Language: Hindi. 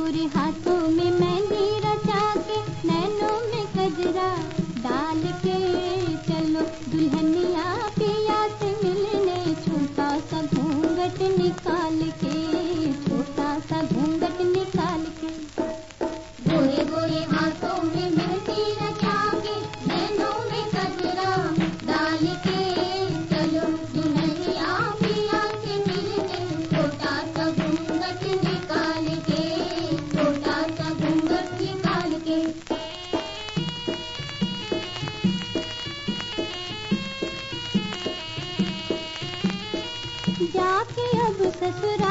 गोरे हाथों में मेहंदी रचा के, नैनों में गजरा डाल के चलो दुल्हनिया पिया से मिलने, छोटा सा घूंघट निकाल के, छोटा सा घूंघट निकाल के। गोरे गोरे हाथों में मेहंदी रचा के, नैनों में गजरा डाल के चलो दुल्हनिया पिया से मिलने, छोटा सा घूंघट निकाल के, छोटा सा घूंघट निकाल के। जाके अब ससुराल